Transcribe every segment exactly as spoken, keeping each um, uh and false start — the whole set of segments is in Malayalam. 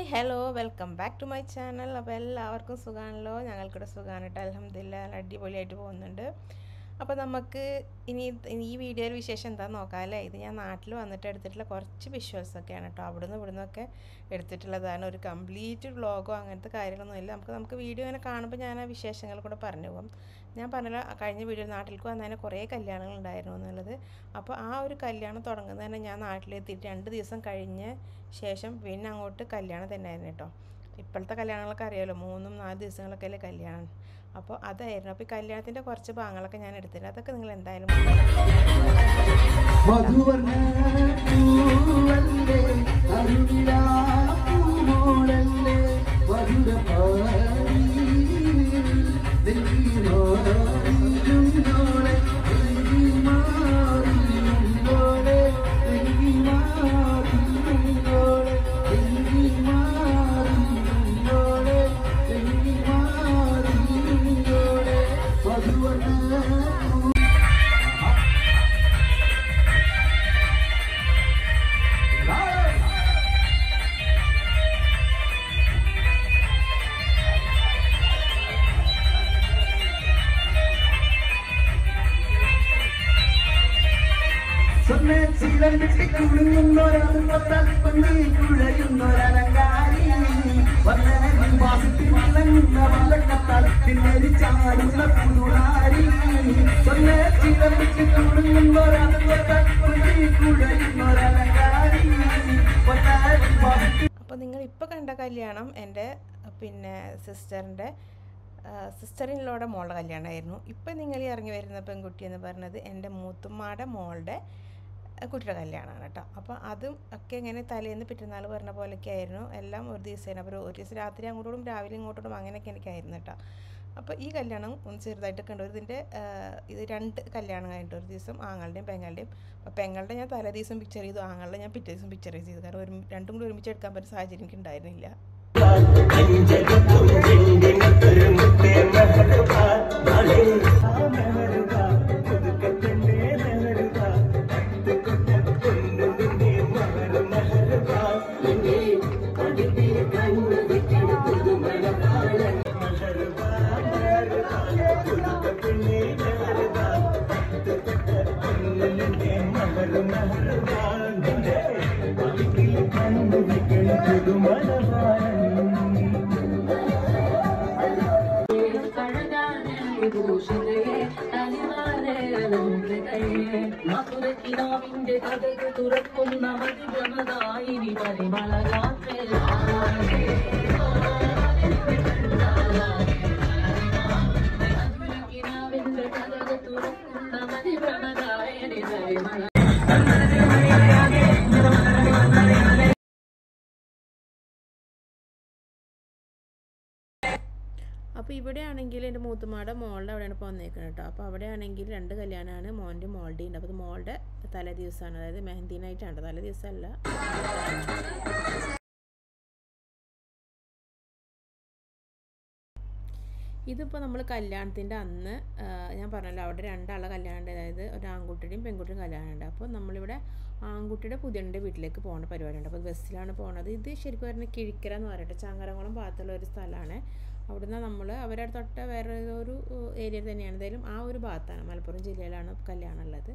Hi hello welcome back to my channel. അപ്പോൾ എല്ലാവർക്കും സുഖമാണല്ലോ? ഞങ്ങൾക്കിവിടെ സുഖമാണ് കേട്ടോ, അൽഹംദുലില്ലാ. നല്ല അടിപൊളിയായിട്ട് പോകുന്നുണ്ട്. അപ്പോൾ നമുക്ക് ഇനി ഈ വീഡിയോയിൽ വിശേഷം എന്താണെന്ന് നോക്കാം അല്ലേ. ഇത് ഞാൻ നാട്ടിൽ വന്നിട്ട് എടുത്തിട്ടുള്ള കുറച്ച് വിഷ്വൽസൊക്കെയാണ് കേട്ടോ. അവിടുന്ന് ഇവിടുന്നൊക്കെ എടുത്തിട്ടുള്ളതാണ്. ഒരു കംപ്ലീറ്റ് വ്ളോഗോ അങ്ങനത്തെ കാര്യങ്ങളൊന്നുമില്ല. നമുക്ക് നമുക്ക് വീഡിയോ ഇങ്ങനെ കാണുമ്പോൾ ഞാൻ ആ വിശേഷങ്ങൾ കൂടെ പറഞ്ഞു പോകും. ഞാൻ പറഞ്ഞല്ലോ, കഴിഞ്ഞ വീഡിയോ നാട്ടിലേക്ക് വന്നതിന് കുറേ കല്യാണങ്ങൾ ഉണ്ടായിരുന്നു എന്നുള്ളത്. അപ്പോൾ ആ ഒരു കല്യാണം തുടങ്ങുന്നത് തന്നെ ഞാൻ നാട്ടിലെത്തിയിട്ട് രണ്ട് ദിവസം കഴിഞ്ഞ ശേഷം പിന്നെ അങ്ങോട്ട് കല്യാണം തന്നെയായിരുന്നു കേട്ടോ. ഇപ്പോഴത്തെ കല്യാണങ്ങളൊക്കെ അറിയാമല്ലോ, മൂന്നും നാല് ദിവസങ്ങളൊക്കെ അല്ലേ കല്യാണം. അപ്പോൾ അതായിരുന്നു. അപ്പോൾ ഈ കല്യാണത്തിൻ്റെ കുറച്ച് ഭാഗങ്ങളൊക്കെ ഞാൻ എടുത്തിട്ടുണ്ട്. അതൊക്കെ നിങ്ങൾ എന്തായാലും അപ്പോൾ നിങ്ങൾ ഇപ്പോൾ കണ്ട കല്യാണം എൻ്റെ പിന്നെ സിസ്റ്ററിൻ്റെ സിസ്റ്ററിൻ്റെ മോളുടെ കല്യാണമായിരുന്നു. ഇപ്പം നിങ്ങൾ ഇറങ്ങി വരുന്ന പെൺകുട്ടി എന്ന് പറഞ്ഞത് എൻ്റെ മൂത്തുമ്മയുടെ മോളുടെ കുട്ടിയുടെ കല്യാണമാണ് കേട്ടോ. അപ്പോൾ അതും ഒക്കെ ഇങ്ങനെ തലേന്ന് പിറ്റന്നാൾ പറഞ്ഞ പോലെയൊക്കെ ആയിരുന്നു. എല്ലാം ഒരു ദിവസമായിരുന്നു. അപ്പോൾ ഒരു ദിവസം രാത്രി അങ്ങോട്ടും രാവിലെ ഇങ്ങോട്ടും അങ്ങനെയൊക്കെ എനിക്കായിരുന്നു കേട്ടോ. അപ്പോൾ ഈ കല്യാണം ഒന്ന് ചെറുതായിട്ടൊക്കെ ഉണ്ട്. ഇതിൻ്റെ ഇത് രണ്ട് കല്യാണം കഴിഞ്ഞിട്ട് ഒരു ദിവസം ആങ്ങളുടെയും പെങ്ങളുടെയും. അപ്പോൾ പെങ്ങളുടെ ഞാൻ തലേ ദിവസം പിക്ചർ ചെയ്തു, ആങ്ങളുടെ ഞാൻ പിറ്റേ ദിവസം പിക്ചർ ചെയ്തു. കാരണം ഒരു രണ്ടും കൂടി ഒരുമിച്ച് എടുക്കാൻ പറ്റുന്ന സാഹചര്യം എനിക്ക് ഉണ്ടായിരുന്നില്ല. അപ്പോൾ ഇവിടെയാണെങ്കിൽ എൻ്റെ മൂത്തുമ്മയുടെ മോളുടെ അവിടെയാണ് ഇപ്പോൾ വന്നേക്കുന്നത് കേട്ടോ. അപ്പോൾ അവിടെയാണെങ്കിൽ രണ്ട് കല്യാണമാണ്, മോൻ്റെ മോളുടെ ഉണ്ട്. അപ്പോൾ ഇത് മോളുടെ തലേ ദിവസമാണ്, അതായത് മെഹന്തി നൈറ്റാണ്. തലേ ദിവസമല്ല. ഇതിപ്പോൾ നമ്മൾ കല്യാണത്തിൻ്റെ അന്ന് ഞാൻ പറഞ്ഞല്ലോ, അവിടെ രണ്ടാളെ കല്യാണമുണ്ട്. അതായത് ഒരു ആൺകുട്ടിയുടെയും പെൺകുട്ടിയും കല്യാണമുണ്ട്. അപ്പോൾ നമ്മളിവിടെ ആൺകുട്ടിയുടെ പുതിയൻ്റെ വീട്ടിലേക്ക് പോകുന്ന പരിപാടിയുണ്ട്. അപ്പോൾ ബസ്സിലാണ് പോകുന്നത്. ഇത് ശരിക്കും പറഞ്ഞാൽ കിഴിക്കര എന്ന് പറയട്ടെ, ചങ്ങരംകുളം ഭാഗത്തുള്ള ഒരു സ്ഥലമാണ്. അവിടുന്ന് നമ്മൾ അവരുടെ തൊട്ട വേറെ ഒരു ഏരിയ തന്നെയാണ്. എന്തായാലും ആ ഒരു ഭാഗത്താണ്, മലപ്പുറം ജില്ലയിലാണ് കല്യാണം ഉള്ളത്.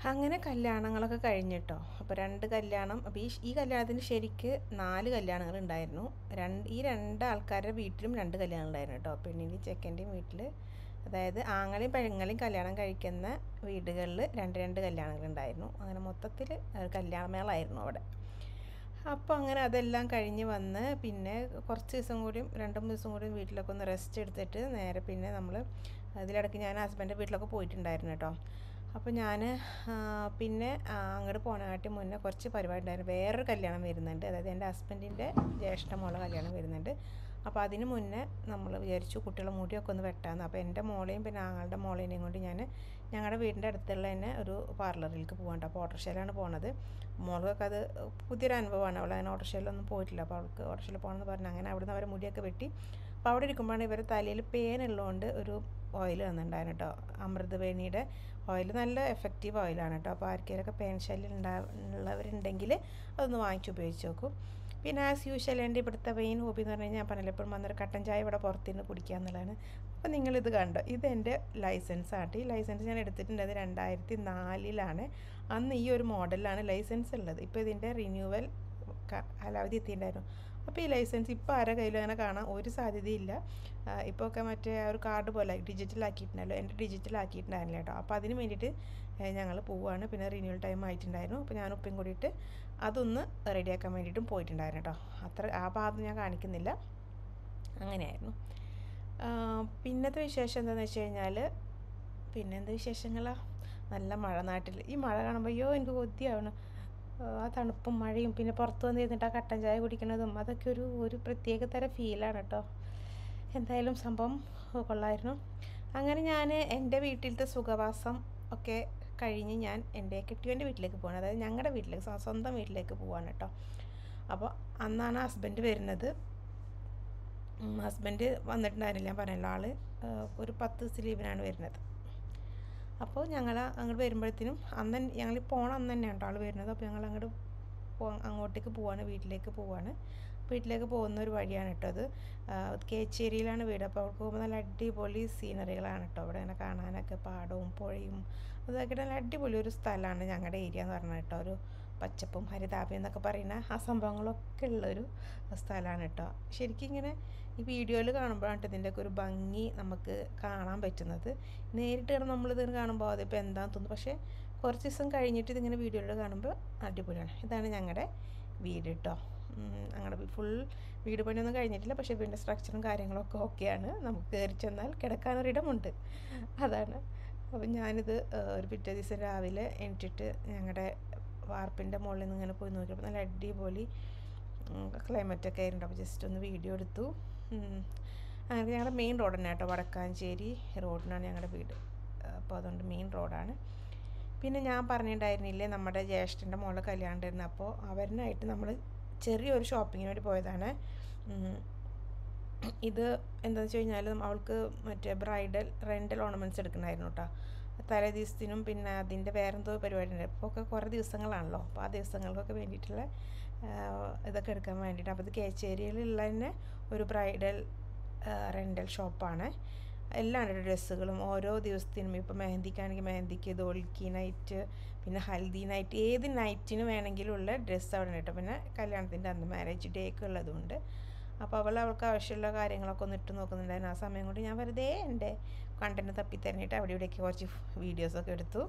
അങ്ങനെ കല്യാണങ്ങളൊക്കെ കഴിഞ്ഞിട്ടോ. അപ്പോൾ രണ്ട് കല്യാണം. അപ്പോൾ ഈ ഈ കല്യാണത്തിന് ശരിക്ക് നാല് കല്യാണങ്ങൾ ഉണ്ടായിരുന്നു. രണ്ട് ഈ രണ്ട് ആൾക്കാരുടെ വീട്ടിലും രണ്ട് കല്യാണം ഉണ്ടായിരുന്നു കേട്ടോ. പെണ്ണിൻ്റെയും ചെക്കൻ്റെയും വീട്ടിൽ, അതായത് ആങ്ങളെയും പെങ്ങളെയും കല്യാണം കഴിക്കുന്ന വീടുകളിൽ രണ്ട് രണ്ട് കല്യാണങ്ങൾ ഉണ്ടായിരുന്നു. അങ്ങനെ മൊത്തത്തിൽ കല്യാണമേളായിരുന്നു അവിടെ. അപ്പോൾ അങ്ങനെ അതെല്ലാം കഴിഞ്ഞ് വന്ന് പിന്നെ കുറച്ച് ദിവസം കൂടിയും രണ്ട് മൂന്ന് ദിവസം കൂടിയും വീട്ടിലൊക്കെ ഒന്ന് റെസ്റ്റ് എടുത്തിട്ട് നേരെ പിന്നെ നമ്മൾ അതിലിടയ്ക്ക് ഞാൻ ഹസ്ബൻഡിൻ്റെ വീട്ടിലൊക്കെ പോയിട്ടുണ്ടായിരുന്നു കേട്ടോ. അപ്പോൾ ഞാൻ പിന്നെ അങ്ങോട്ട് പോകാനായിട്ട് മുന്നേ കുറച്ച് പരിപാടി ഉണ്ടായിരുന്നു. വേറൊരു കല്യാണം വരുന്നുണ്ട്, അതായത് എൻ്റെ ഹസ്ബൻഡിൻ്റെ ജ്യേഷ്ഠ മോളെ കല്യാണം വരുന്നുണ്ട്. അപ്പോൾ അതിന് മുന്നേ നമ്മൾ വിചാരിച്ചു കുട്ടികളെ മുടിയൊക്കെ ഒന്ന് വെട്ടാമെന്ന്. അപ്പോൾ എൻ്റെ മോളെയും പിന്നെ ആങ്ങളുടെ മോളേനെയും കൊണ്ട് ഞാൻ ഞങ്ങളുടെ വീടിൻ്റെ അടുത്തുള്ള തന്നെ ഒരു പാർലറിലേക്ക് പോകണ്ട. അപ്പോൾ ഓട്ടോറിക്ഷയിലാണ് പോണത്. മോൾക്കൊക്കെ അത് പുതിയൊരു അനുഭവമാണ്. അവൾ അങ്ങനെ ഓട്ടോറിക്ഷയിലൊന്നും പോയിട്ടില്ല. അപ്പോൾ അവൾക്ക് ഓട്ടോറിക്ഷയിൽ പോകണമെന്ന് പറഞ്ഞ് അങ്ങനെ അവിടുന്ന് അവരെ മുടിയൊക്കെ വെട്ടി. അപ്പോൾ അവിടെ ഇരിക്കുമ്പോഴാണ് ഇവരെ തലയിൽ പേനുള്ളതുകൊണ്ട് ഒരു ഓയിൽ തന്നിട്ടുണ്ടായിരുന്നു കേട്ടോ. അമൃതവേണിയുടെ ഓയിൽ നല്ല എഫക്റ്റീവ് ഓയിലാണ് കേട്ടോ. അപ്പോൾ ആർക്കെങ്കിലൊക്കെ പേൻ ശല്യം ഉണ്ടാവുള്ളവരുണ്ടെങ്കിൽ അതൊന്ന് വാങ്ങിച്ച് ഉപയോഗിച്ച് നോക്കും. പിന്നെ ആസ് യൂഷ്വൽ എൻ്റെ ഇവിടുത്തെ മെയിൻ ഹോബി എന്ന് പറഞ്ഞു കഴിഞ്ഞാൽ ഞാൻ പറഞ്ഞില്ല എപ്പോഴും വന്നൊരു കട്ടൻ ചായ ഇവിടെ പുറത്തുനിന്ന് കുടിക്കുക എന്നുള്ളതാണ്. അപ്പോൾ നിങ്ങളിത് കണ്ടോ, ഇതെൻ്റെ ലൈസൻസ് ആട്ടോ. ഈ ലൈസൻസ് ഞാൻ എടുത്തിട്ടുണ്ട്, അത് രണ്ടായിരത്തി നാലിലാണ്. അന്ന് ഈ ഒരു മോഡലിലാണ് ലൈസൻസ് ഉള്ളത്. ഇപ്പോൾ ഇതിൻ്റെ റിന്യൂവൽ കാലാവധി എത്തിയിട്ടുണ്ടായിരുന്നു. അപ്പോൾ ഈ ലൈസൻസ് ഇപ്പോൾ ആരുടെ കയ്യിലും അങ്ങനെ കാണാൻ ഒരു സാധ്യതയില്ല. ഇപ്പോൾ ഒക്കെ മറ്റേ ഒരു കാർഡ് പോലെ ഡിജിറ്റലാക്കിയിട്ടുണ്ടല്ലോ. എൻ്റെ ഡിജിറ്റലാക്കിയിട്ടുണ്ടായിരുന്നില്ല കേട്ടോ. അപ്പോൾ അതിന് വേണ്ടിയിട്ട് ഞങ്ങൾ പോവുകയാണ്. പിന്നെ റിന്യൂവൽ ടൈം ആയിട്ടുണ്ടായിരുന്നു. അപ്പോൾ ഞാൻ ഉപ്പയും കൂടിയിട്ട് അതൊന്ന് റെഡിയാക്കാൻ വേണ്ടിയിട്ടും പോയിട്ടുണ്ടായിരുന്നു കേട്ടോ. അത്ര ആ ഭാഗം ഞാൻ കാണിക്കുന്നില്ല. അങ്ങനെയായിരുന്നു. പിന്നത്തെ വിശേഷം എന്താണെന്ന് വെച്ച് കഴിഞ്ഞാൽ, പിന്നെന്ത് വിശേഷങ്ങളാണ്, നല്ല മഴ നാട്ടിൽ. ഈ മഴ കാണുമ്പോൾ അയ്യോ എനിക്ക് കൊതിയാവണം. ആ തണുപ്പും മഴയും പിന്നെ പുറത്ത് വന്ന് ഇരുന്നിട്ട് ആ കട്ടൻ ചായ കുടിക്കുന്നതും അതൊക്കെ ഒരു ഒരു പ്രത്യേക തരം ഫീലാണ് കേട്ടോ. എന്തായാലും സംഭവം കൊള്ളായിരുന്നു. അങ്ങനെ ഞാൻ എൻ്റെ വീട്ടിലത്തെ സുഖവാസം ഒക്കെ കഴിഞ്ഞ് ഞാൻ എൻ്റെ കെട്ടിയവൻ്റെ വീട്ടിലേക്ക് പോവാണ്. അതായത് ഞങ്ങളുടെ വീട്ടിലേക്ക്, സ്വന്തം വീട്ടിലേക്ക് പോവാണ് കേട്ടോ. അപ്പോൾ അന്നാണ് ഹസ്ബൻഡ് വരുന്നത്. ഹസ്ബൻഡ് വന്നിട്ടുണ്ടായിരുന്നില്ല, ഞാൻ പറഞ്ഞല്ലോ. ആൾ ഒരു പത്ത് ദിവസം ലീവിനാണ് വരുന്നത്. അപ്പോൾ ഞങ്ങൾ അങ്ങോട്ട് വരുമ്പോഴത്തേനും അന്ന് ഞങ്ങൾ പോകണം അന്ന് തന്നെയാണ് കേട്ടോ ആൾ വരുന്നത്. അപ്പോൾ ഞങ്ങൾ അങ്ങോട്ട് പോ അങ്ങോട്ടേക്ക് പോവാണ്, വീട്ടിലേക്ക് പോവാണ്. വീട്ടിലേക്ക് പോകുന്ന ഒരു വഴിയാണ് കേട്ടോ അത്. കേച്ചേരിയിലാണ് വീട്. അപ്പോൾ അവിടെ പോകുമ്പോൾ നല്ല അടിപൊളി സീനറികളാണ് കേട്ടോ. അവിടെ അങ്ങനെ കാണാനൊക്കെ പാടവും പുഴയും അതൊക്കെ നല്ല അടിപൊളി ഒരു സ്ഥലമാണ് ഞങ്ങളുടെ ഏരിയ എന്ന് പറഞ്ഞാൽ കേട്ടോ. ഒരു പച്ചപ്പും ഹരിതാപയും എന്നൊക്കെ പറയുന്ന ആ സംഭവങ്ങളൊക്കെ ഉള്ളൊരു സ്ഥലമാണ് കേട്ടോ. ശരിക്കും ഇങ്ങനെ ഈ വീഡിയോയിൽ കാണുമ്പോഴാണ് ഇതിൻ്റെയൊക്കെ ഒരു ഭംഗി നമുക്ക് കാണാൻ പറ്റുന്നത്. നേരിട്ട് കാണുമ്പോൾ നമ്മളിത് കാണുമ്പോൾ അതിപ്പോൾ എന്താണെന്ന് തോന്നുന്നു. പക്ഷേ കുറച്ച് ദിവസം കഴിഞ്ഞിട്ട് ഇതിങ്ങനെ വീഡിയോയിൽ കാണുമ്പോൾ അടിപൊളിയാണ്. ഇതാണ് ഞങ്ങളുടെ വീട് കേട്ടോ. ഞങ്ങളുടെ ഫുൾ വീട് പണിയൊന്നും കഴിഞ്ഞിട്ടില്ല, പക്ഷേ വീടിൻ്റെ സ്ട്രക്ചറും കാര്യങ്ങളൊക്കെ ഓക്കെയാണ്. നമുക്ക് കയറി ചെന്നാൽ കിടക്കാനൊരിടമുണ്ട്, അതാണ്. അപ്പം ഞാനിത് ഒരു പിറ്റേ ദിവസം രാവിലെ എണീറ്റിട്ട് ഞങ്ങളുടെ വാർപ്പിൻ്റെ മുകളിൽ നിന്ന് ഇങ്ങനെ പോയി നോക്കിയപ്പോൾ നല്ല അടിപൊളി ക്ലൈമറ്റൊക്കെ ആയിരുന്നു. അപ്പോൾ ജസ്റ്റ് ഒന്ന് വീഡിയോ എടുത്തു. അങ്ങനെ ഞങ്ങളുടെ മെയിൻ റോഡ് തന്നെ കേട്ടോ, വടക്കാഞ്ചേരി റോഡിനാണ് ഞങ്ങളുടെ വീട്. അപ്പോൾ അതുകൊണ്ട് മെയിൻ റോഡാണ്. പിന്നെ ഞാൻ പറഞ്ഞിട്ടുണ്ടായിരുന്നില്ലേ നമ്മുടെ ജ്യേഷ്ഠൻ്റെ മോളെ കല്യാണം ഉണ്ടായിരുന്നു. അപ്പോൾ അവരിനായിട്ട് നമ്മൾ ചെറിയൊരു ഷോപ്പിങ്ങിന് വേണ്ടി പോയതാണ്. ഇത് എന്താണെന്ന് വെച്ച് കഴിഞ്ഞാൽ അവൾക്ക് മറ്റേ ബ്രൈഡൽ റെൻ്റൽ ഓർണമെൻറ്റ്സ് എടുക്കണമായിരുന്നു കേട്ടോ. തലേ ദിവസത്തിനും പിന്നെ അതിൻ്റെ വേറെന്തോ പരിപാടി ഉണ്ട്. ഇപ്പോൾ ഒക്കെ കുറേ ദിവസങ്ങളാണല്ലോ. അപ്പോൾ ആ ദിവസങ്ങൾക്കൊക്കെ വേണ്ടിയിട്ടുള്ള ഇതൊക്കെ എടുക്കാൻ വേണ്ടിയിട്ട്. അപ്പോൾ ഇത് കേച്ചേരിയിലുള്ള തന്നെ ഒരു ബ്രൈഡൽ റെൻ്റൽ ഷോപ്പാണ്. എല്ലാം ഉണ്ട് ഡ്രസ്സുകളും ഓരോ ദിവസത്തിനും. ഇപ്പോൾ മെഹന്തിക്കാണെങ്കിൽ മെഹന്തിക്ക്, ദോൽക്കി നൈറ്റ്, പിന്നെ ഹൽദി നൈറ്റ്, ഏത് നൈറ്റിന് വേണമെങ്കിലും ഉള്ള ഡ്രസ്സ് അവിടെ ഉണ്ട് കേട്ടോ. പിന്നെ കല്യാണത്തിൻ്റെ അന്ന് മാരേജ് ഡേക്ക് ഉള്ളതുകൊണ്ട്. അപ്പോൾ അവൾ അവൾക്ക് ആവശ്യമുള്ള കാര്യങ്ങളൊക്കെ ഒന്ന് ഇട്ട് നോക്കുന്നുണ്ടായിരുന്നു. ആ സമയം കൊണ്ട് ഞാൻ വെറുതെ എൻ്റെ കണ്ടൻറ്റ് തപ്പിത്തരഞ്ഞിട്ട് അവിടെ ഇവിടേക്ക് കുറച്ച് വീഡിയോസൊക്കെ എടുത്തു.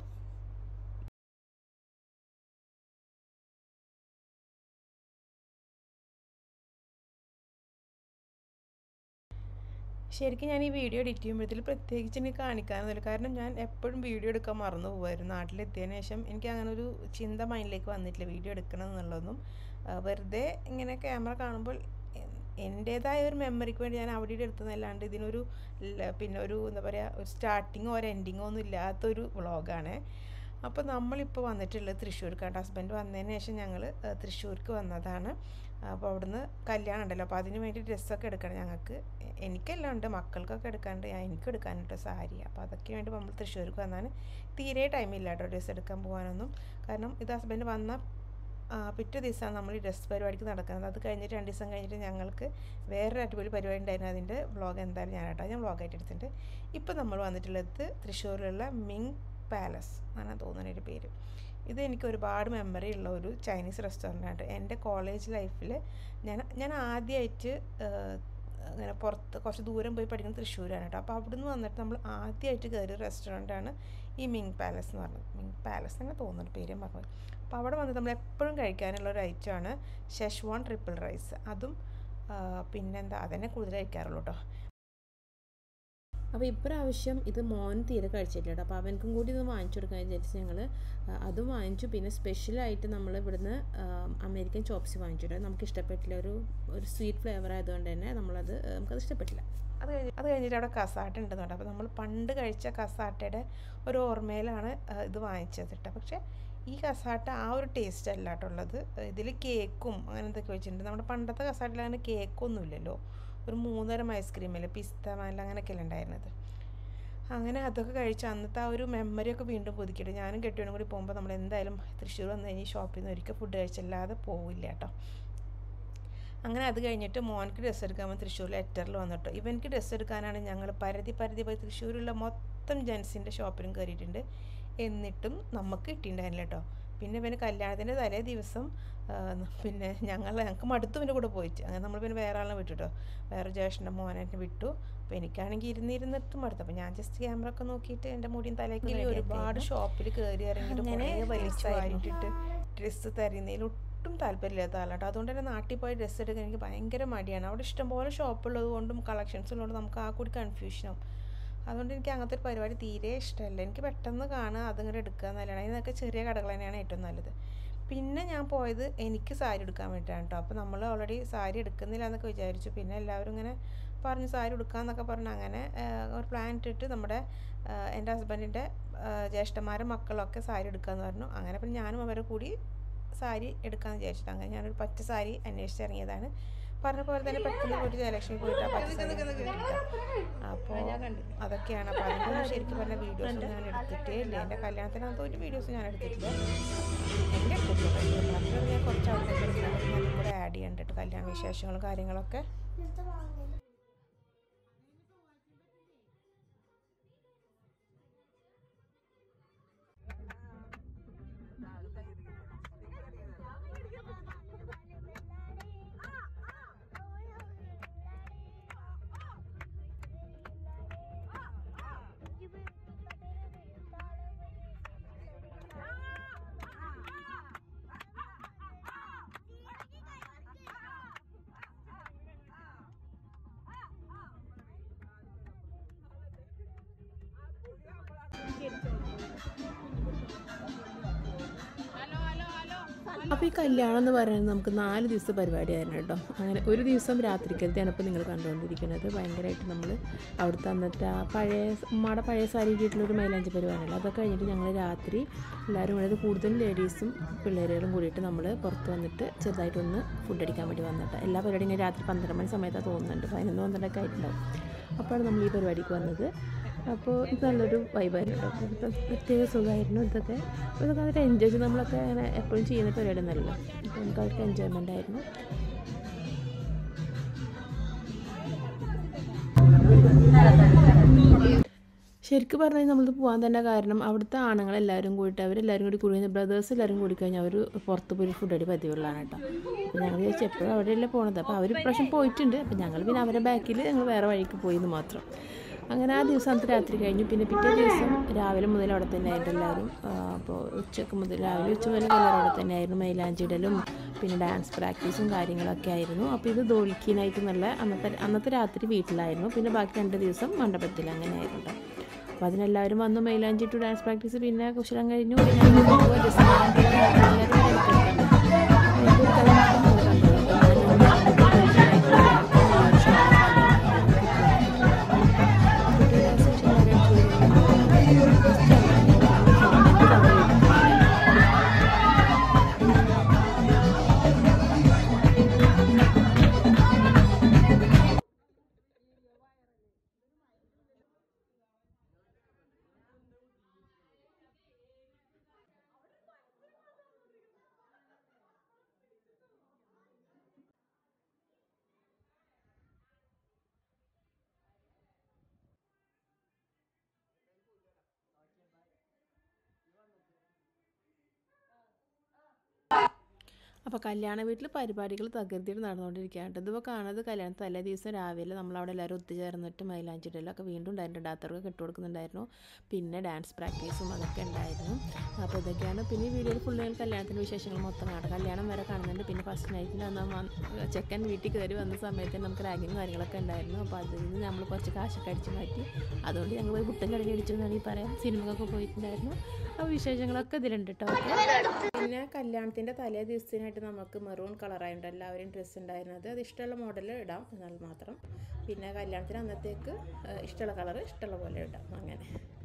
ശരിക്കും ഞാൻ ഈ വീഡിയോ എഡിറ്റ് ചെയ്യുമ്പോഴത്തേൽ പ്രത്യേകിച്ച് എനിക്ക് കാണിക്കാനൊന്നുമില്ല. കാരണം ഞാൻ എപ്പോഴും വീഡിയോ എടുക്കാൻ മറന്നു പോകുമായിരുന്നു. നാട്ടിലെത്തിയതിന് ശേഷം എനിക്ക് അങ്ങനെ ഒരു ചിന്ത മൈൻഡിലേക്ക് വന്നിട്ടില്ല വീഡിയോ എടുക്കണം എന്നുള്ളതൊന്നും. വെറുതെ ഇങ്ങനെ ക്യാമറ കാണുമ്പോൾ എൻ്റേതായ ഒരു മെമ്മറിക്ക് വേണ്ടി ഞാൻ അവിടെ എടുത്തതല്ലാണ്ട് ഇതിനൊരു പിന്നെ ഒരു എന്താ പറയുക ഒരു സ്റ്റാർട്ടിങ്ങോ ഒരു എൻഡിങ്ങോ ഒന്നും ഇല്ലാത്തൊരു വ്ളോഗാണ്. അപ്പോൾ നമ്മളിപ്പോൾ വന്നിട്ടുള്ളത് തൃശ്ശൂർക്കാണ്. ഹസ്ബൻഡ് വന്നതിന് ശേഷം ഞങ്ങൾ തൃശ്ശൂർക്ക് വന്നതാണ്. അപ്പോൾ അവിടുന്ന് കല്യാണം ഉണ്ടല്ലോ, അപ്പോൾ അതിന് വേണ്ടി ഡ്രസ്സൊക്കെ എടുക്കണം ഞങ്ങൾക്ക്. എനിക്കെല്ലാം ഉണ്ട്, മക്കൾക്കൊക്കെ എടുക്കാണ്ട്, ഞാൻ എനിക്ക് എടുക്കാനുണ്ട് സാരി. അപ്പോൾ അതൊക്കെ വേണ്ടി നമ്മൾ തൃശ്ശൂർക്ക് വന്നാണ്. തീരെ ടൈമില്ല കേട്ടോ ഡ്രസ്സ് എടുക്കാൻ പോകാനൊന്നും. കാരണം ഇത് ഹസ്ബൻഡ് വന്ന പിറ്റേ ദിവസമാണ് നമ്മൾ ഈ ഡ്രസ്സ് പരിപാടിക്ക് നടക്കുന്നത്. അത് കഴിഞ്ഞിട്ട് രണ്ട് ദിവസം കഴിഞ്ഞിട്ട് ഞങ്ങൾക്ക് വേറൊരു അടിപൊളി പരിപാടി ഉണ്ടായിരുന്നു. അതിൻ്റെ വ്ളോഗ് എന്തായാലും ഞാൻ കേട്ടോ ഞാൻ വ്ളോഗായിട്ട് എടുത്തിട്ടുണ്ട്. ഇപ്പോൾ നമ്മൾ വന്നിട്ടുള്ളത് തൃശ്ശൂരിലുള്ള മിങ് പാലസ് എന്നാണ് തോന്നുന്ന ഒരു പേര്. ഇത് എനിക്ക് ഒരുപാട് മെമ്മറി ഉള്ള ഒരു ചൈനീസ് റെസ്റ്റോറൻ്റാണ്. എൻ്റെ കോളേജ് ലൈഫിൽ ഞാൻ ഞാൻ ആദ്യമായിട്ട് അങ്ങനെ പുറത്ത് കുറച്ച് ദൂരം പോയി പഠിക്കുന്നത് തൃശ്ശൂരാണ് കേട്ടോ. അപ്പോൾ അവിടെ നിന്ന് വന്നിട്ട് നമ്മൾ ആദ്യമായിട്ട് കയറിയ റെസ്റ്റോറൻ്റാണ് ഈ മിങ് പാലസ് എന്ന് പറഞ്ഞത്. മിങ് പാലസ് തന്നെ തോന്നുന്നു പേര് പറഞ്ഞത്. അപ്പോൾ അവിടെ വന്നിട്ട് നമ്മൾ എപ്പോഴും കഴിക്കാനുള്ള ഒരു ഐറ്റമാണ് ഷെഷ്വാൺ ട്രിപ്പിൾ റൈസ്. അതും പിന്നെന്താ അതന്നെ കൂടുതൽ കഴിക്കാറുള്ളൂ കേട്ടോ. അപ്പോൾ ഇപ്രാവശ്യം ഇത് മോൻ തീരെ കഴിച്ചിട്ടില്ല കേട്ടോ. അപ്പോൾ അവനക്കും കൂടി ഇത് വാങ്ങിച്ചു കൊടുക്കാൻ വിചാരിച്ച് ഞങ്ങൾ അതും വാങ്ങിച്ചു. പിന്നെ സ്പെഷ്യലായിട്ട് നമ്മൾ ഇവിടുന്ന് അമേരിക്കൻ ചോപ്സ് വാങ്ങിച്ചിട്ട് നമുക്ക് ഇഷ്ടപ്പെട്ടില്ല. ഒരു ഒരു സ്വീറ്റ് ഫ്ലേവർ ആയതുകൊണ്ട് തന്നെ നമ്മളത് നമുക്കത് ഇഷ്ടപ്പെട്ടില്ല. അത് കഴിഞ്ഞ് അത് കഴിഞ്ഞിട്ട് അവിടെ കസാട്ട ഉണ്ടെന്നുണ്ട്. അപ്പോൾ നമ്മൾ പണ്ട് കഴിച്ച കസാട്ടയുടെ ഒരു ഓർമ്മയിലാണ് ഇത് വാങ്ങിച്ചത് കേട്ടോ. പക്ഷേ ഈ കസാട്ട ആ ഒരു ടേസ്റ്റ് അല്ല കേട്ടോ ഉള്ളത്. ഇതിൽ കേക്കും അങ്ങനെ എന്തൊക്കെ വെച്ചിട്ടുണ്ട്. നമ്മുടെ പണ്ടത്തെ കസാട്ടയിൽ അങ്ങനെ കേക്കൊന്നും ഇല്ലല്ലോ. ഒരു മൂന്നരം ഐസ്ക്രീമല്ലേ, പിസ്ത മാല അങ്ങനെയൊക്കെയല്ലേ ഉണ്ടായിരുന്നത്. അങ്ങനെ അതൊക്കെ കഴിച്ച് അന്നത്തെ ആ ഒരു മെമ്മറിയൊക്കെ വീണ്ടും പുതുക്കിയിട്ട് ഞാനും കെട്ടിയവനും കൂടി പോകുമ്പോൾ നമ്മൾ എന്തായാലും തൃശ്ശൂർ വന്നു കഴിഞ്ഞ് ഷോപ്പിൽ നിന്ന് ഒരിക്കൽ ഫുഡ് കഴിച്ചല്ലാതെ പോവില്ല കേട്ടോ. അങ്ങനെ അത് കഴിഞ്ഞിട്ട് മോൻക്ക് ഡ്രസ്സ് എടുക്കാൻ വേണ്ടി തൃശ്ശൂർ ലെറ്ററിൽ വന്നിട്ടോ. ഇവൻക്ക് ഡ്രസ്സ് എടുക്കാനാണ് ഞങ്ങൾ പരതി പരതി പോയി തൃശ്ശൂരുള്ള മൊത്തം ജെൻസിൻ്റെ ഷോപ്പിലും കയറിയിട്ടുണ്ട്. എന്നിട്ടും നമുക്ക് കിട്ടിയിട്ടുണ്ടായിരുന്നില്ല കേട്ടോ. പിന്നെ ഇവന് കല്യാണത്തിൻ്റെ തലേ ദിവസം പിന്നെ ഞങ്ങൾ ഞങ്ങൾക്ക് മടുത്തു ഇവൻ്റെ കൂടെ പോയിട്ട്. അങ്ങനെ നമ്മൾ പിന്നെ വേറെ ആളിനെ വിട്ടു കേട്ടോ. വേറെ ജ്യേഷ്ഠൻ്റെ മോനായിട്ട് വിട്ടു. അപ്പോൾ എനിക്കാണെങ്കിൽ ഇരുന്നിരുന്നിട്ട് മടുത്തു. അപ്പോൾ ഞാൻ ജസ്റ്റ് ക്യാമറ ഒക്കെ നോക്കിയിട്ട് എൻ്റെ മുടിയും തലയ്ക്ക് ഒരുപാട് ഷോപ്പിൽ കയറി ഇറങ്ങിയിട്ട് കുറേ വലിച്ചിട്ട് ഡ്രസ്സ് തരുന്നതിൽ ഒട്ടും താല്പര്യമില്ലാത്ത ആളാട്ടോ. അതുകൊണ്ട് തന്നെ നാട്ടിൽ പോയി ഡ്രസ്സ് എടുക്കാൻ എനിക്ക് ഭയങ്കര മടിയാണ്. അവിടെ ഇഷ്ടംപോലെ ഷോപ്പുള്ളത് കൊണ്ടും കളക്ഷൻസ് ഉള്ളതുകൊണ്ട് നമുക്ക് ആ കൂടി കൺഫ്യൂഷനാവും. അതുകൊണ്ട് എനിക്ക് അങ്ങനത്തെ ഒരു പരിപാടി തീരെ ഇഷ്ടമല്ല. എനിക്ക് പെട്ടെന്ന് കാണുക അതിങ്ങനെ എടുക്കുക എന്നല്ലാണ്. അതിനൊക്കെ ചെറിയ കടകൾ തന്നെയാണ് ഏറ്റവും നല്ലത്. പിന്നെ ഞാൻ പോയത് എനിക്ക് സാരി എടുക്കാൻ വേണ്ടിയിട്ടാണ് കേട്ടോ. അപ്പോൾ നമ്മൾ ഓൾറെഡി സാരി എടുക്കുന്നില്ല എന്നൊക്കെ വിചാരിച്ചു. പിന്നെ എല്ലാവരും ഇങ്ങനെ പറഞ്ഞു സാരി എടുക്കാമെന്നൊക്കെ പറഞ്ഞു. അങ്ങനെ ഒരു പ്ലാൻ ഇട്ടിട്ട് നമ്മുടെ എൻ്റെ ഹസ്ബൻഡിൻ്റെ ജ്യേഷ്ഠന്മാരും മക്കളൊക്കെ സാരി എടുക്കാമെന്ന് പറഞ്ഞു. അങ്ങനെ പിന്നെ ഞാനും അവരെ കൂടി സാരി എടുക്കാമെന്ന് വിചാരിച്ചിട്ട് അങ്ങനെ ഞാനൊരു പച്ച സാരി അന്വേഷിച്ചിറങ്ങിയതാണ്. പറഞ്ഞ പോലെ തന്നെ പെട്ടെന്ന് പോയിട്ട് ജയലക്ഷ്മി പോയിട്ട് ആ പച്ച സാരി അപ്പോൾ അതൊക്കെയാണ്. അപ്പോൾ അതിൻ്റെ ശരിക്കും പറഞ്ഞ വീഡിയോസ് ഞാൻ എടുത്തിട്ടേ ഇല്ല. എൻ്റെ കല്യാണത്തിനകത്ത് ഒരു വീഡിയോസ് ഞാൻ എടുത്തിട്ടില്ല. എൻ്റെ എടുത്തിട്ടില്ല. അതിലൊരു ഞാൻ കുറച്ച് ആൾക്കാർക്ക് എടുക്കുന്നത് ഞാൻ കൂടെ ആഡ് ചെയ്യേണ്ടിട്ട് കല്യാണ വിശേഷങ്ങളും കാര്യങ്ങളൊക്കെ. അപ്പോൾ ഈ കല്യാണം എന്ന് പറയുന്നത് നമുക്ക് നാല് ദിവസത്തെ പരിപാടിയായിരുന്നു കേട്ടോ. അങ്ങനെ ഒരു ദിവസം രാത്രിക്കലത്തെയാണ് ഇപ്പോൾ നിങ്ങൾ കണ്ടുകൊണ്ടിരിക്കുന്നത്. ഭയങ്കരമായിട്ട് നമ്മൾ അവിടുത്തെ അന്നത്തെ ആ പഴയ ഉമ്മയുടെ പഴയ സാരി ഇട്ടിട്ടുള്ളൊരു മൈലാഞ്ചി പരിപാടിയല്ല. അതൊക്കെ കഴിഞ്ഞിട്ട് ഞങ്ങൾ രാത്രി എല്ലാവരും കൂടെ കൂടുതലും ലേഡീസും പിള്ളേരുകളും കൂടിയിട്ട് നമ്മൾ പുറത്ത് വന്നിട്ട് ചെറുതായിട്ടൊന്ന് ഫുഡ് അടിക്കാൻ വേണ്ടി വന്നിട്ട് എല്ലാ പരിപാടിയും രാത്രി പന്ത്രണ്ട് മണി സമയത്താണ് തോന്നുന്നുണ്ട്. പതിനൊന്ന് പന്ത്രണ്ടൊക്കെ ആയിട്ടുണ്ടാവും. അപ്പോഴാണ് നമ്മൾ ഈ പരിപാടിക്ക് വന്നത്. അപ്പോൾ ഇത് നല്ലൊരു വൈബായിരുന്നു കേട്ടോ. ഇപ്പം പ്രത്യേക സുഖമായിരുന്നു ഇതൊക്കെ. അപ്പോൾ ഇതൊക്കെ അതൊക്കെ എൻജോയ് ചെയ്ത് നമ്മളൊക്കെ അങ്ങനെ എപ്പോഴും ചെയ്യുന്ന പരിപാടി ഒന്നല്ലോ. അപ്പോൾ നമുക്ക് അവർക്ക് എൻജോയ്മെൻ്റ് ആയിരുന്നു. ശരിക്കും പറഞ്ഞാൽ നമ്മളിത് പോകാൻ തന്നെ കാരണം അവിടുത്തെ ആണുങ്ങളെല്ലാവരും കൂടിയിട്ട് അവരെല്ലാവരും കൂടി കൂടി ബ്രദേഴ്സ് എല്ലാവരും കൂടി കഴിഞ്ഞാൽ അവർ പുറത്ത് പോയി ഫുഡ് അടി പതിവുള്ളതാണ് കേട്ടോ. അപ്പോൾ ഞങ്ങൾ ചോദിച്ചാൽ എപ്പോഴും അവിടെയല്ലേ പോകണത്. അപ്പോൾ അവർ ഇപ്രാവശ്യം പോയിട്ടുണ്ട്. അപ്പോൾ ഞങ്ങൾ പിന്നെ അവരുടെ ബാക്കിൽ ഞങ്ങൾ വേറെ വഴിക്ക് പോയിന്ന് മാത്രം. അങ്ങനെ ആ ദിവസം അന്നത്തെ രാത്രി കഴിഞ്ഞു. പിന്നെ പിറ്റേ ദിവസം രാവിലെ മുതൽ അവിടെ തന്നെ ആയിരുന്നു എല്ലാവരും. അപ്പോൾ ഉച്ചക്ക് മുതൽ രാവിലെ ഉച്ച മുതൽ എല്ലാവരും അവിടെ തന്നെ ആയിരുന്നു. മൈലാഞ്ചിടലും പിന്നെ ഡാൻസ് പ്രാക്ടീസും കാര്യങ്ങളൊക്കെ ആയിരുന്നു. അപ്പോൾ ഇത് ദോൽക്കീനായിട്ട് നല്ല അന്നത്തെ അന്നത്തെ രാത്രി വീട്ടിലായിരുന്നു. പിന്നെ ബാക്കി രണ്ട് ദിവസം മണ്ഡപത്തിൽ അങ്ങനെ ആയിരുന്നു കേട്ടോ. അപ്പോൾ അതിനെല്ലാവരും വന്നു മൈലാഞ്ചി ടു ഡാൻസ് പ്രാക്ടീസ് പിന്നെ കുശലം കഴിഞ്ഞു. അപ്പോൾ കല്യാണ വീട്ടിൽ പരിപാടികൾ തകൃതിയിൽ നടന്നുകൊണ്ടിരിക്കുകയാണ്. ഇതിപ്പോൾ കാണുന്നത് കല്യാണം തലേ ദിവസം രാവിലെ നമ്മളവിടെ എല്ലാവരും ഒത്തുചേർന്നിട്ട് മൈലാഞ്ചിടലൊക്കെ വീണ്ടും ഉണ്ടായിരുന്നു. ഡാത്തർക്ക് കെട്ടുകൊടുക്കുന്നുണ്ടായിരുന്നു. പിന്നെ ഡാൻസ് പ്രാക്ടീസും അതൊക്കെ ഉണ്ടായിരുന്നു. അപ്പോൾ ഇതൊക്കെയാണ്. പിന്നെ ഈ വീഡിയോയിൽ ഫുള്ള് കല്യാണത്തിൻ്റെ വിശേഷങ്ങൾ മൊത്തം കാണാം. കല്യാണം വരെ കാണുന്നുണ്ട്. പിന്നെ ഫസ്റ്റ് നൈറ്റിൽ വന്ന ചെക്കൻ വീട്ടിൽ കയറി വന്ന സമയത്ത് നമുക്ക് റാഗിങ് കാര്യങ്ങളൊക്കെ ഉണ്ടായിരുന്നു. അപ്പോൾ അതിൽ നിന്ന് നമ്മൾ കുറച്ച് കാശൊക്കെ അടിച്ച് മാറ്റി. അതുകൊണ്ട് ഞങ്ങൾ പോയി പുട്ടും കടലി അടിച്ചു എന്ന് വേണമെങ്കിൽ പറയാം. സിനിമക്കൊക്കെ പോയിട്ടുണ്ടായിരുന്നു. അപ്പോൾ വിശേഷങ്ങളൊക്കെ ഇതിലുണ്ട് കേട്ടോ. പിന്നെ കല്യാണത്തിൻ്റെ തലേ ദിവസത്തിനായിട്ട് നമുക്ക് മെറൂൺ കളറായിട്ട് എല്ലാവരും ഡ്രസ്സ് ഉണ്ടായിരുന്നത്. അത് ഇഷ്ടമുള്ള മോഡൽ ഇടാം എന്നാൽ മാത്രം. പിന്നെ കല്യാണത്തിന് അന്നത്തേക്ക് ഇഷ്ടമുള്ള കളറ് ഇഷ്ടമുള്ള പോലെ ഇടാം. അങ്ങനെ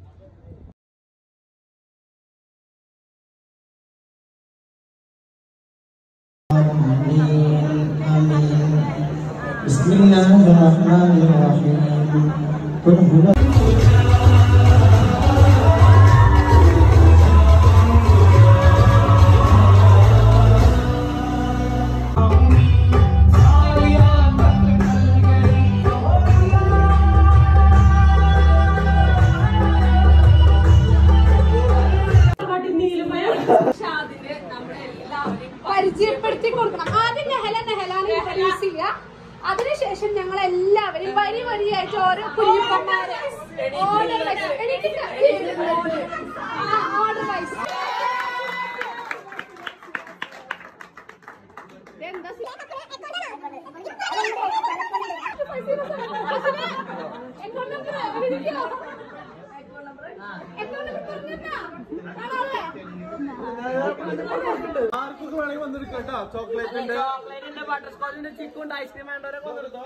പരിചയപ്പെടുത്തി കൊടുക്കണം. ആദ്യം നെഹല നെഹലാനെ ഇൻട്രൊഡ്യൂസ് ചെയ്യുക. അതിനുശേഷം ഞങ്ങൾ എല്ലാവരും വരി വരിയായിട്ട് ഓരോ കുഞ്ഞുപ്പന്മാരെ ഓർഡർ വൈസ് ഓർഡർ വൈസ് ആർക്കൊക്കെ വേണമെങ്കിൽ വന്നെടുക്കാം കേട്ടോ. ചോക്ലേറ്റിന്റെ ചോക്ലേറ്റിന്റെ ബട്ടർ സ്കോച്ചിന്റെ ചിക്കുണ്ട് ഐസ്ക്രീം വേണ്ടവരൊക്കെ വന്നെടുക്കാം.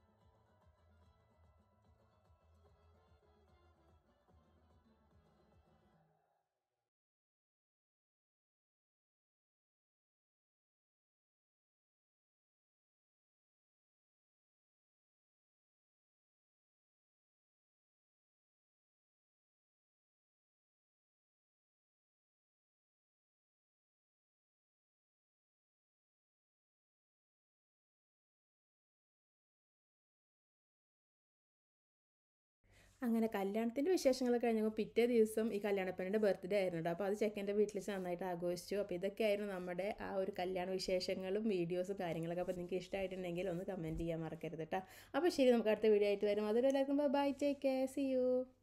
അങ്ങനെ കല്യാണത്തിൻ്റെ വിശേഷങ്ങൾ കഴിഞ്ഞപ്പോൾ പിറ്റേ ദിവസം ഈ കല്യാണപ്പൻ്റെ ബർത്ത്ഡേ ആയിരുന്നു. അപ്പോൾ അത് ചെക്കൻ്റെ വീട്ടിൽ നന്നായിട്ട് ആഘോഷിച്ചു. അപ്പോൾ ഇതൊക്കെയായിരുന്നു നമ്മുടെ ആ ഒരു കല്യാണ വിശേഷങ്ങളും വീഡിയോസും കാര്യങ്ങളൊക്കെ. അപ്പോൾ നിങ്ങൾക്ക് ഇഷ്ടമായിട്ടുണ്ടെങ്കിൽ ഒന്ന് കമൻറ്റ് ചെയ്യാൻ മറക്കരുത് കേട്ടോ. അപ്പോൾ ശരി, നമുക്ക് അടുത്ത വീഡിയോ ആയിട്ട് വരും. അതുവരെ എല്ലാവർക്കും bye, take care, see U.